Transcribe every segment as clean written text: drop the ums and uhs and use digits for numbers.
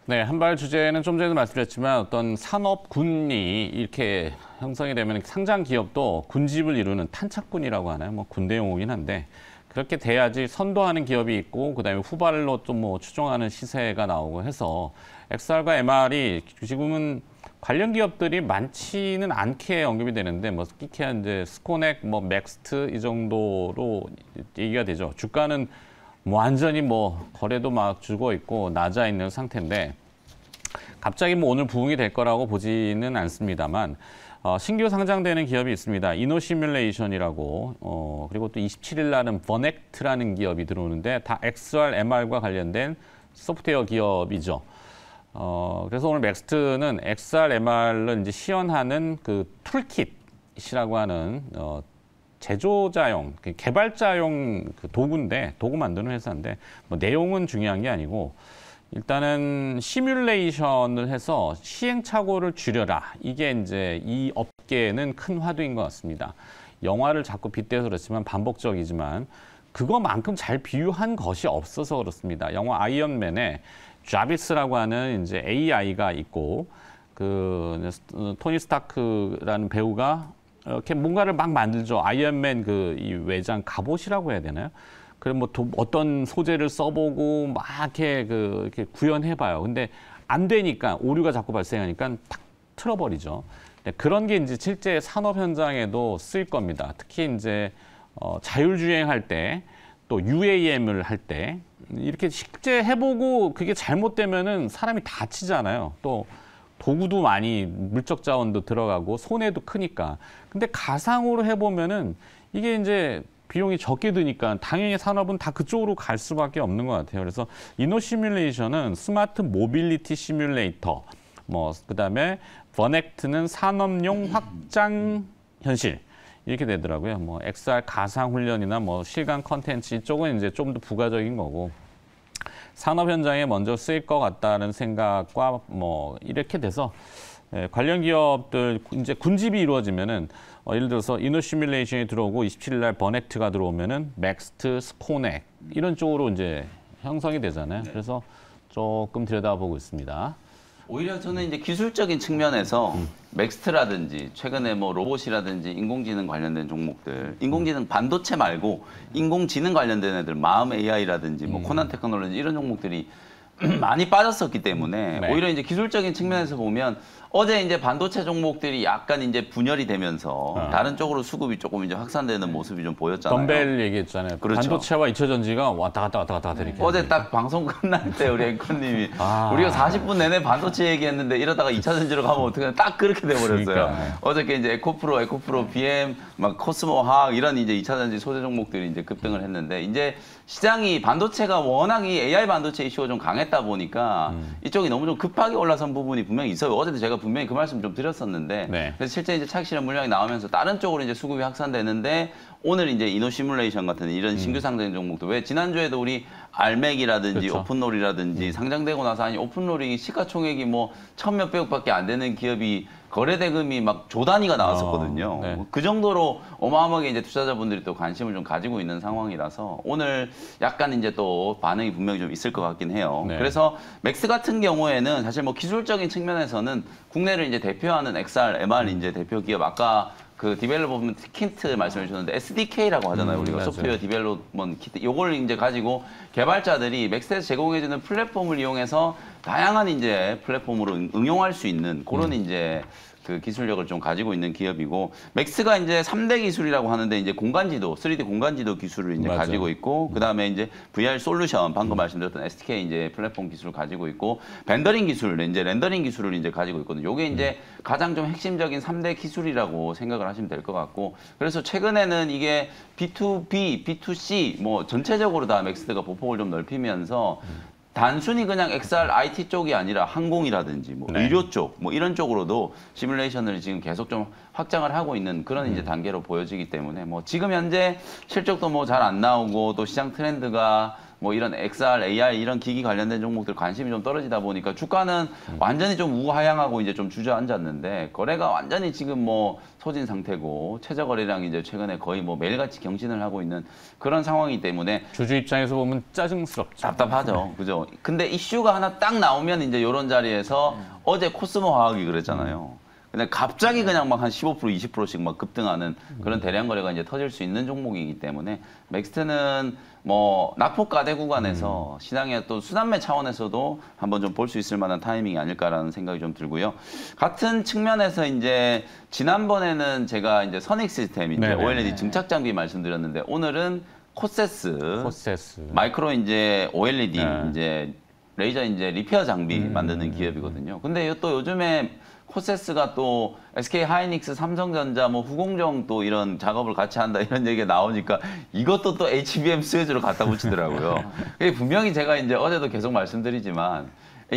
네, 한발 주제는 좀 전에도 말씀드렸지만 어떤 산업군이 이렇게 형성이 되면 상장 기업도 군집을 이루는 탄착군이라고 하나요? 뭐 군대 용어긴 한데 그렇게 돼야지 선도하는 기업이 있고 그다음에 후발로 좀 뭐 추종하는 시세가 나오고 해서 XR과 MR이 지금은 관련 기업들이 많지는 않게 언급이 되는데 뭐 끼케야 이제 스코넥, 뭐 맥스트 이 정도로 얘기가 되죠. 주가는 뭐 완전히 뭐 거래도 막 죽어 있고 낮아 있는 상태인데 갑자기 뭐 오늘 부흥이 될 거라고 보지는 않습니다만 신규 상장되는 기업이 있습니다. 이노시뮬레이션이라고 그리고 또 27일 날은 버넥트라는 기업이 들어오는데 다 XR, MR과 관련된 소프트웨어 기업이죠. 그래서 오늘 맥스트는 XR, MR을 이제 시연하는 그 툴킷이라고 하는 제조자용, 개발자용 그 도구인데, 도구 만드는 회사인데, 뭐 내용은 중요한 게 아니고, 일단은 시뮬레이션을 해서 시행착오를 줄여라. 이게 이제 이 업계에는 큰 화두인 것 같습니다. 영화를 자꾸 빗대서 그렇지만 반복적이지만, 그거만큼 잘 비유한 것이 없어서 그렇습니다. 영화 아이언맨에 자비스라고 하는 이제 AI가 있고, 그 토니 스타크라는 배우가 이렇게 뭔가를 막 만들죠. 아이언맨 이 외장 갑옷이라고 해야 되나요? 그럼 뭐 어떤 소재를 써보고 막 이렇게 구현해봐요. 근데 안 되니까 오류가 자꾸 발생하니까 탁 틀어버리죠. 그런 게 이제 실제 산업 현장에도 쓰일 겁니다. 특히 이제 자율주행할 때 또 UAM을 할 때 이렇게 실제 해보고 그게 잘못되면은 사람이 다치잖아요. 또 도구도 많이 물적 자원도 들어가고 손해도 크니까. 근데 가상으로 해보면은 이게 이제 비용이 적게 드니까 당연히 산업은 다 그쪽으로 갈 수밖에 없는 것 같아요. 그래서 이노 시뮬레이션은 스마트 모빌리티 시뮬레이터, 뭐 그다음에 버넥트는 산업용 확장 현실 이렇게 되더라고요. 뭐 XR 가상 훈련이나 뭐 실감 컨텐츠 이쪽은 이제 좀 더 부가적인 거고. 산업 현장에 먼저 쓰일 것 같다는 생각과 뭐 이렇게 돼서 관련 기업들 이제 군집이 이루어지면은 예를 들어서 이노 시뮬레이션이 들어오고 27일 날 버넥트가 들어오면은 맥스트, 스코넥 이런 쪽으로 이제 형성이 되잖아요. 네. 그래서 조금 들여다보고 있습니다. 오히려 저는 이제 기술적인 측면에서 맥스트라든지 최근에 뭐 로봇이라든지 인공지능 관련된 종목들, 인공지능 반도체 말고 인공지능 관련된 애들, 마음 AI라든지 뭐 코난 테크놀로지 이런 종목들이 많이 빠졌었기 때문에 네. 오히려 이제 기술적인 측면에서 보면 어제 이제 반도체 종목들이 약간 이제 분열이 되면서 다른 쪽으로 수급이 조금 이제 확산되는 모습이 좀 보였잖아요. 덤벨 얘기했잖아요. 그렇죠. 반도체와 2차 전지가 왔다 갔다 이렇게. 어제 딱 방송 끝날 때 우리 앵커님이 우리가 40분 내내 반도체 얘기했는데 이러다가 2차 전지로 가면 어떡하냐 딱 그렇게 돼버렸어요. 그러니까. 어저께 이제 에코프로, BM, 막 코스모 화학 이런 이제 2차 전지 소재 종목들이 이제 급등을 했는데 이제 시장이 반도체가 워낙 이 AI 반도체 이슈가 좀 강했다 보니까 이쪽이 너무 좀 급하게 올라선 부분이 분명히 있어요. 어제도 제가 분명히 그 말씀 좀 드렸었는데 네. 그래서 실제 이제 차익 실현 물량이 나오면서 다른 쪽으로 이제 수급이 확산되는데 오늘 이제 이노 시뮬레이션 같은 이런 신규 상장 종목도 왜 지난주에도 우리 알맥이라든지 그렇죠. 오픈롤이라든지 상장되고 나서 아니 오픈롤이 시가총액이 뭐 1,000몇백억밖에 안 되는 기업이 거래 대금이 막 조 단위가 나왔었거든요. 네. 그 정도로 어마어마하게 이제 투자자분들이 또 관심을 좀 가지고 있는 상황이라서 오늘 약간 이제 또 반응이 분명히 좀 있을 것 같긴 해요. 네. 그래서 맥스 같은 경우에는 사실 뭐 기술적인 측면에서는 국내를 이제 대표하는 XR, MR 이제 대표 기업 아까 그 디벨로먼트 키트 말씀해 주셨는데 SDK라고 하잖아요. 우리가 맞아요. 소프트웨어 디벨로먼트 키트. 요걸 이제 가지고 개발자들이 맥스에서 제공해주는 플랫폼을 이용해서 다양한 이제 플랫폼으로 응용할 수 있는 그런 이제 그 기술력을 좀 가지고 있는 기업이고 맥스가 이제 3대 기술이라고 하는데 이제 공간지도, 3D 공간지도 기술을 이제 맞아요. 가지고 있고 그다음에 이제 VR 솔루션 방금 말씀드렸던 SDK 이제 플랫폼 기술을 가지고 있고 벤더링 기술, 이제 렌더링 기술을 이제 가지고 있거든요. 요게 이제 가장 좀 핵심적인 3대 기술이라고 생각을 하시면 될 것 같고 그래서 최근에는 이게 B2B, B2C 뭐 전체적으로 다 맥스가 보폭을 좀 넓히면서 단순히 그냥 XR IT 쪽이 아니라 항공이라든지 뭐 네. 의료 쪽 뭐 이런 쪽으로도 시뮬레이션을 지금 계속 좀 확장을 하고 있는 그런 이제 단계로 보여지기 때문에 뭐 지금 현재 실적도 뭐 잘 안 나오고 또 시장 트렌드가 뭐 이런 XR, AI 이런 기기 관련된 종목들 관심이 좀 떨어지다 보니까 주가는 완전히 좀 우하향하고 이제 좀 주저앉았는데 거래가 완전히 지금 뭐 소진 상태고 최저 거래량이 이제 최근에 거의 뭐 매일같이 경신을 하고 있는 그런 상황이기 때문에 주주 입장에서 보면 짜증스럽죠. 답답하죠. 그죠? 근데 이슈가 하나 딱 나오면 이제 이런 자리에서 어제 코스모 화학이 그랬잖아요. 근데 갑자기 그냥 막 한 15%, 20%씩 막 급등하는 그런 대량 거래가 이제 터질 수 있는 종목이기 때문에 넥스트는 뭐 낙폭가대 구간에서 시장의 또 순환매 차원에서도 한번 좀 볼 수 있을 만한 타이밍이 아닐까라는 생각이 좀 들고요. 같은 측면에서 이제 지난번에는 제가 이제 선익 시스템 이제 네네. OLED 증착 장비 말씀드렸는데 오늘은 코세스, 코세스. 마이크로 이제 OLED 네. 이제 레이저 이제 리페어 장비 만드는 기업이거든요. 근데 또 요즘에 코세스가 또 SK 하이닉스, 삼성전자, 뭐 후공정 또 이런 작업을 같이 한다 이런 얘기가 나오니까 이것도 또 HBM 수혜주로 갖다 붙이더라고요. 그게 분명히 제가 이제 어제도 계속 말씀드리지만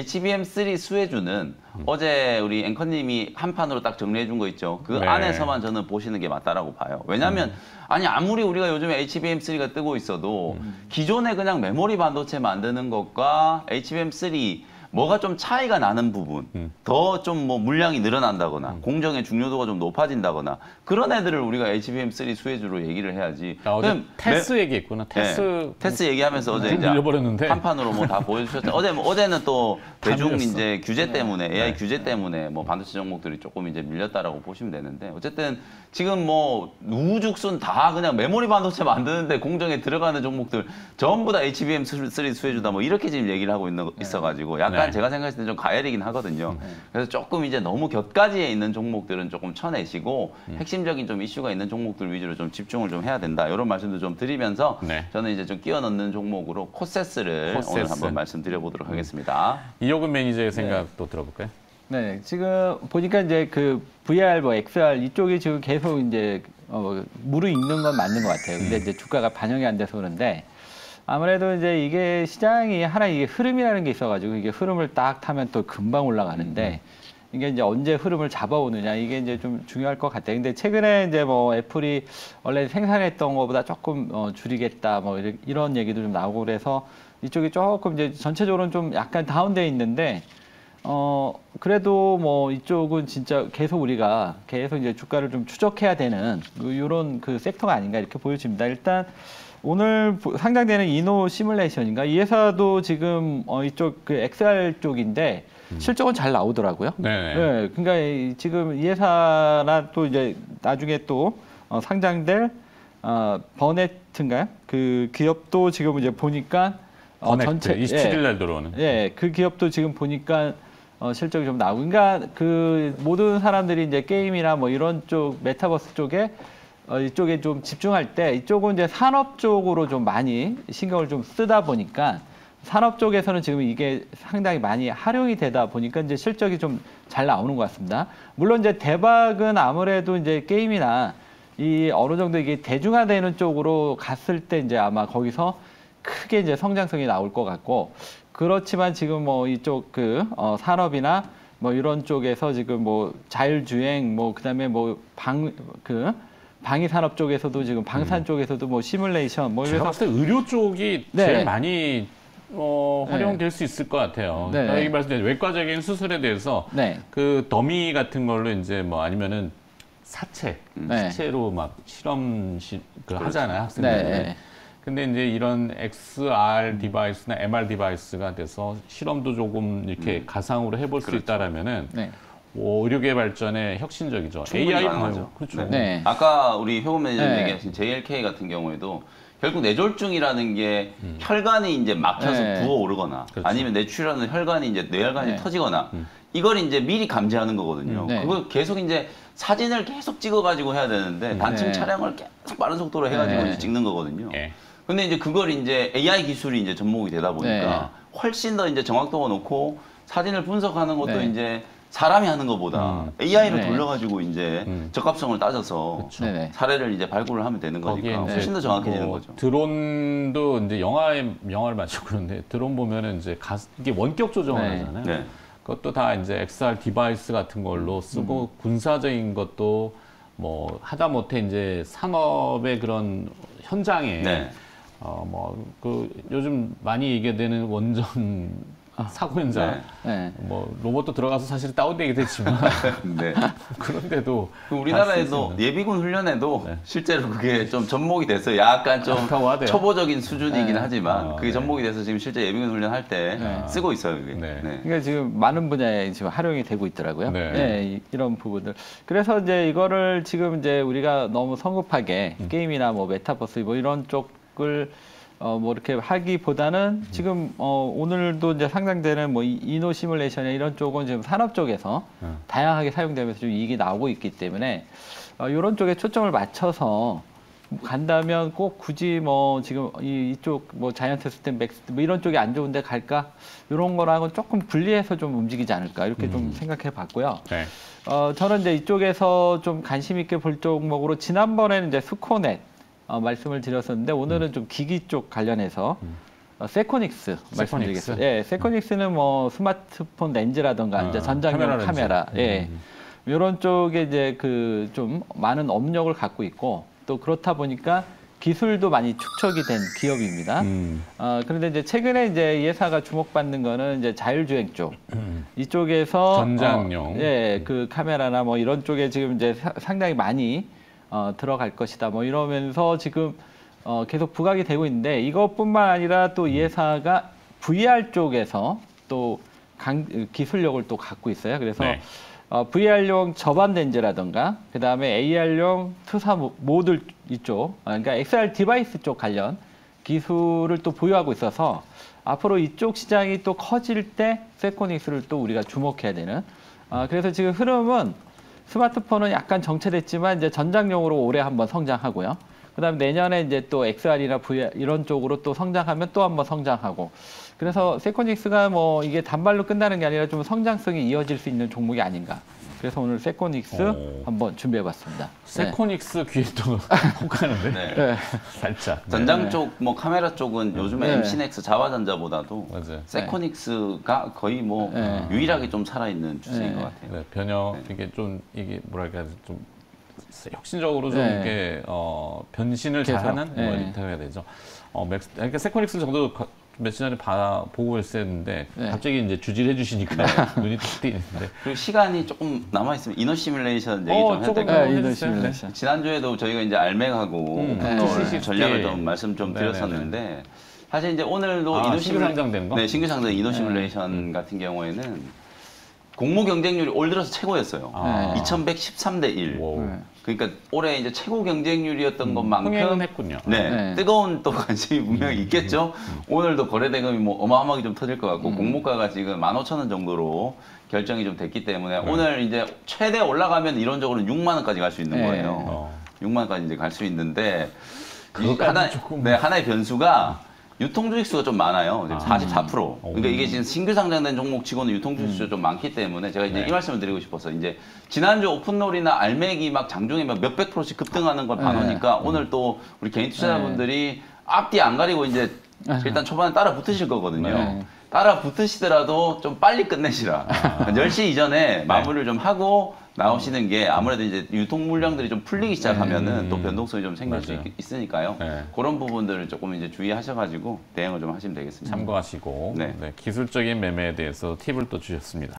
HBM3 수혜주는 어제 우리 앵커님이 한 판으로 딱 정리해 준 거 있죠. 그 네. 안에서만 저는 보시는 게 맞다라고 봐요. 왜냐하면 아니 아무리 우리가 요즘에 HBM3가 뜨고 있어도 기존에 그냥 메모리 반도체 만드는 것과 HBM3 뭐가 좀 차이가 나는 부분, 더 좀 뭐 물량이 늘어난다거나 공정의 중요도가 좀 높아진다거나 그런 애들을 우리가 HBM3 수혜주로 얘기를 해야지. 어제 그냥 테스 얘기했구나. 테스. 테스 얘기하면서 어제 좀 이제 밀려버렸는데. 한 판으로 뭐 다 보여주셨죠. 어제는 또 다 대중 밀렸어. 이제 규제 때문에 AI 규제 때문에 뭐 반도체 종목들이 조금 이제 밀렸다라고 보시면 되는데 어쨌든 지금 뭐 우죽순 다 그냥 메모리 반도체 만드는데 공정에 들어가는 종목들 전부 다 HBM3 수혜주다 뭐 이렇게 지금 얘기를 하고 있어가지고 약간 네. 제가 생각했을 때 좀 가열이긴 하거든요. 그래서 조금 이제 너무 곁가지에 있는 종목들은 조금 쳐내시고 핵심적인 좀 이슈가 있는 종목들 위주로 좀 집중을 좀 해야 된다. 이런 말씀도 좀 드리면서 네. 저는 이제 좀 끼워 넣는 종목으로 코세스를 코세스. 오늘 한번 말씀드려보도록 하겠습니다. 이호근 매니저의 생각도 들어볼까요? 네, 지금 보니까 이제 그 VR, 뭐 XR 이쪽이 지금 계속 이제 무르익는 건 맞는 것 같아요. 근데 이제 주가가 반영이 안 돼서 그런데 아무래도 이제 이게 시장이 하나 이게 흐름이라는 게 있어가지고 이게 흐름을 딱 타면 또 금방 올라가는데 이게 이제 언제 흐름을 잡아오느냐 이게 이제 좀 중요할 것 같아요. 근데 최근에 이제 뭐 애플이 원래 생산했던 것보다 조금 줄이겠다 뭐 이런 얘기도 좀 나오고 그래서 이쪽이 조금 이제 전체적으로는 좀 약간 다운돼 있는데 그래도 뭐 이쪽은 진짜 계속 우리가 계속 이제 주가를 좀 추적해야 되는 이런 그 섹터가 아닌가 이렇게 보여집니다. 일단 오늘 상장되는 이노 시뮬레이션인가 이 회사도 지금 이쪽 그 XR 쪽인데 실적은 잘 나오더라고요. 네. 네, 그러니까 지금 이 회사나 또 이제 나중에 또 상장될 버네트인가요? 그 기업도 지금 이제 보니까 버넥트 27일 날 들어오는. 예, 그 기업도 지금 보니까 실적이 좀 나오고, 그러니까 그 모든 사람들이 이제 게임이나 뭐 이런 쪽 메타버스 쪽에 이쪽에 좀 집중할 때 이쪽은 이제 산업 쪽으로 좀 많이 신경을 좀 쓰다 보니까 산업 쪽에서는 지금 이게 상당히 많이 활용이 되다 보니까 이제 실적이 좀 잘 나오는 것 같습니다. 물론 이제 대박은 아무래도 이제 게임이나 이 어느 정도 이게 대중화되는 쪽으로 갔을 때 이제 아마 거기서 크게 이제 성장성이 나올 것 같고, 그렇지만 지금 뭐 이쪽 그 산업이나 뭐 이런 쪽에서 지금 뭐 자율주행 뭐 그다음에 뭐 방위 산업 쪽에서도 지금 방산 쪽에서도 뭐 시뮬레이션 뭐 제가 이래서 봤을 때 의료 쪽이 네. 제일 많이 활용될 수 있을 것 같아요. 네. 여기 말씀드린 외과적인 수술에 대해서 네. 그 더미 같은 걸로 이제 뭐 아니면은 사체, 네. 시체로 막 실험 하잖아요, 학생들. 네. 근데 이제 이런 XR 디바이스나 MR 디바이스가 돼서 실험도 조금 이렇게 가상으로 해볼 수 그렇죠. 있다라면은 네. 의료계 발전에 혁신적이죠. 충분히 AI 가능하죠. 봐요. 그렇죠. 네. 아까 우리 효금 매니저님 네. 얘기하신 JLK 같은 경우에도 결국 뇌졸중이라는 게 혈관이 이제 막혀서 네. 부어오르거나 그렇죠. 아니면 뇌출혈하는 혈관이 이제 뇌혈관이 네. 터지거나 이걸 이제 미리 감지하는 거거든요. 네. 그걸 계속 이제 사진을 계속 찍어가지고 해야 되는데 단층 네. 촬영을 계속 빠른 속도로 해가지고 네. 이제 찍는 거거든요. 예. 근데 이제 그걸 이제 AI 기술이 이제 접목이 되다 보니까 훨씬 더 이제 정확도가 높고 사진을 분석하는 것도 네. 이제 사람이 하는 것보다 AI로 네. 돌려가지고 이제 적합성을 따져서 네네. 사례를 이제 발굴을 하면 되는 거기에 거니까 이제 훨씬 더 정확해지는 뭐 거죠. 드론도 이제 영화를 맞추고 그런데 드론 보면은 이제 이게 원격 조정을 네. 하잖아요. 네. 그것도 다 이제 XR 디바이스 같은 걸로 쓰고 군사적인 것도 뭐 하다못해 이제 산업의 그런 현장에 네. 요즘 많이 얘기되는 원전 사고 현장, 네. 뭐 로봇도 들어가서 사실 다운되게 됐지만 네. 그런데도 그 우리나라에도 예비군 훈련에도 네. 실제로 그게 좀 접목이 됐어요. 약간 좀 안타까워하대요. 초보적인 수준이긴 네. 하지만 그게 네. 접목이 돼서 지금 실제 예비군 훈련할 때 네. 쓰고 있어요. 그게. 네. 그러니까 지금 많은 분야에 지금 활용이 되고 있더라고요. 네. 네, 이런 부분들. 그래서 이제 이거를 지금 이제 우리가 너무 성급하게 게임이나 뭐 메타버스 뭐 이런 쪽을 뭐 이렇게 하기보다는 지금 오늘도 이제 상장되는 뭐 이노 시뮬레이션이나 이런 쪽은 지금 산업 쪽에서 다양하게 사용되면서 좀 이익이 나오고 있기 때문에 이런 쪽에 초점을 맞춰서 간다면 꼭 굳이 뭐 지금 이쪽 뭐 자이언트 시스템 맥스 뭐 이런 쪽이 안 좋은데 갈까 이런 거랑은 조금 분리해서 좀 움직이지 않을까 이렇게 좀 생각해 봤고요. 네. 저는 이제 이쪽에서 좀 관심 있게 볼 종목으로 지난번에는 이제 스코넷 말씀을 드렸었는데 오늘은 좀 기기 쪽 관련해서 세코닉스 말씀드리겠습니다. 예, 세코닉스는 뭐 스마트폰 렌즈라든가 이제 전장용 카메라, 예, 이런 쪽에 이제 그 좀 많은 업력을 갖고 있고 또 그렇다 보니까 기술도 많이 축적이 된 기업입니다. 그런데 이제 최근에 이제 이 회사가 주목받는 거는 이제 자율주행 쪽 이쪽에서 전장용 예, 그 카메라나 뭐 이런 쪽에 지금 이제 상당히 많이 들어갈 것이다. 뭐 이러면서 지금 계속 부각이 되고 있는데 이것뿐만 아니라 또 이 회사가 VR 쪽에서 또 기술력을 또 갖고 있어요. 그래서 네. VR용 저반 렌즈라든가 그다음에 AR용 투사 모듈 이쪽, 그러니까 XR 디바이스 쪽 관련 기술을 또 보유하고 있어서 앞으로 이쪽 시장이 또 커질 때 세코닉스를 또 우리가 주목해야 되는. 그래서 지금 흐름은 스마트폰은 약간 정체됐지만 이제 전장용으로 올해 한번 성장하고요. 그다음에 내년에 이제 또 XR이나 VR 이런 쪽으로 또 성장하면 또 한번 성장하고. 그래서 세코닉스가 뭐 이게 단발로 끝나는 게 아니라 좀 성장성이 이어질 수 있는 종목이 아닌가. 그래서 오늘 세코닉스 한번 준비해봤습니다. 세코닉스 귀에 또 혹하는데 네. 네. 살짝. 전장 네. 쪽, 뭐 카메라 쪽은 요즘에 네. MC넥스 자화전자보다도 맞아요. 세코닉스가 거의 뭐 네. 유일하게 좀 살아있는 주제인 네. 것 같아요. 네, 변형 이게 뭐랄까 좀 혁신적으로 좀 네. 이렇게 변신을 계속, 잘하는 네. 뭐 이렇게 해야 되죠. 그러니까 세코닉스 저도 며칠 전에 보고 있었는데 네. 갑자기 이제 주지를 해주시니까 눈이 탁 뜨이는데. 그리고 시간이 조금 남아있으면 이너 시뮬레이션 얘기 좀 해도 조금 될까요? 이노 해주세요. 시뮬레이션. 지난주에도 저희가 이제 알맥하고 TCC 전략을 좀 말씀 좀 네네네. 드렸었는데 사실 이제 오늘도 아, 이노 신규 상장되는 거? 네, 신규 상장 이노 시뮬레이션 같은 경우에는 공모 경쟁률이 올 들어서 최고였어요. 아. 2113대 1. 와우. 네. 그러니까 올해 이제 최고 경쟁률이었던 것만큼 흥행은 했군요. 네, 네. 뜨거운 또 관심이 분명히 있겠죠. 오늘도 거래 대금이 뭐 어마어마하게 좀 터질 것 같고 공모가가 지금 15,000원 정도로 결정이 좀 됐기 때문에 오늘 이제 최대 올라가면 이론적으로 6만 원까지 갈 수 있는 네. 거예요. 6만 원까지 이제 갈 수 있는데 그것까지는 조금- 하나의 변수가 유통 주식수가 좀 많아요. 지금 44%. 그러니까 이게 지금 신규 상장된 종목 치고는 유통 주식수가 좀 많기 때문에 제가 이제 네. 이 말씀을 드리고 싶어서 이제 지난주 오픈롤이나 알맥이 막 장중에 막 몇백 프로씩 급등하는 걸 봐놓으니까 오늘 또 우리 개인 투자자분들이 앞뒤 안 가리고 이제 일단 초반에 따라 붙으실 거거든요. 네. 따라 붙으시더라도 좀 빨리 끝내시라. 10시 이전에 마무리를 좀 하고 나오시는 게 아무래도 이제 유통 물량들이 좀 풀리기 시작하면은 또 변동성이 좀 생길 수 맞아요. 있으니까요. 네. 그런 부분들을 조금 이제 주의하셔가지고 대응을 좀 하시면 되겠습니다. 참고하시고 네. 네, 기술적인 매매에 대해서 팁을 또 주셨습니다.